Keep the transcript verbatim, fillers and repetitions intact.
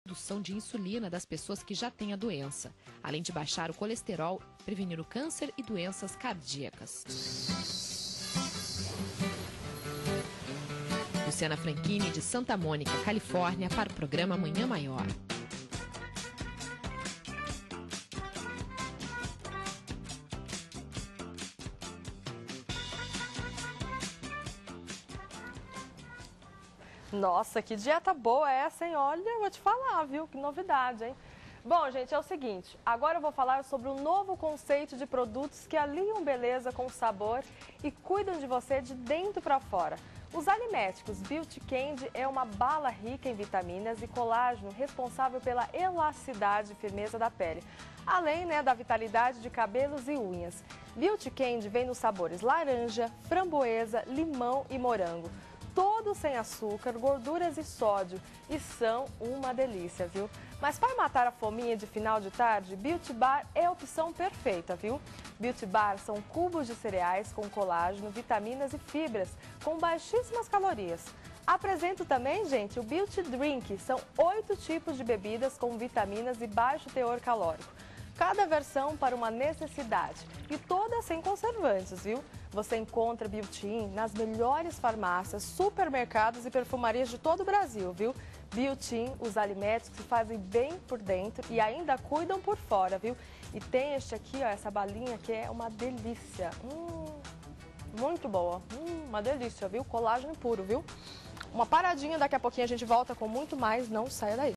Produção de insulina das pessoas que já têm a doença, além de baixar o colesterol, prevenir o câncer e doenças cardíacas. Luciana Franchini, de Santa Mônica, Califórnia, para o programa Manhã Maior. Nossa, que dieta boa essa, hein? Olha, vou te falar, viu? Que novidade, hein? Bom, gente, é o seguinte, agora eu vou falar sobre um novo conceito de produtos que aliam beleza com sabor e cuidam de você de dentro para fora. Os Aliméticos Beauty Candy é uma bala rica em vitaminas e colágeno responsável pela elasticidade e firmeza da pele, além, né, da vitalidade de cabelos e unhas. Beauty Candy vem nos sabores laranja, framboesa, limão e morango. Todos sem açúcar, gorduras e sódio, e são uma delícia, viu? Mas para matar a fominha de final de tarde, Beauty Bar é a opção perfeita, viu? Beauty Bar são cubos de cereais com colágeno, vitaminas e fibras, com baixíssimas calorias. Apresento também, gente, o Beauty Drink, são oito tipos de bebidas com vitaminas e baixo teor calórico. Cada versão para uma necessidade e todas sem conservantes, viu? Você encontra Beauty In nas melhores farmácias, supermercados e perfumarias de todo o Brasil, viu? Beauty In, os alimentos que se fazem bem por dentro e ainda cuidam por fora, viu? E tem este aqui, ó, essa balinha que é uma delícia. Hum, muito boa. Hum, uma delícia, viu? Colágeno puro, viu? Uma paradinha, daqui a pouquinho a gente volta com muito mais, não saia daí.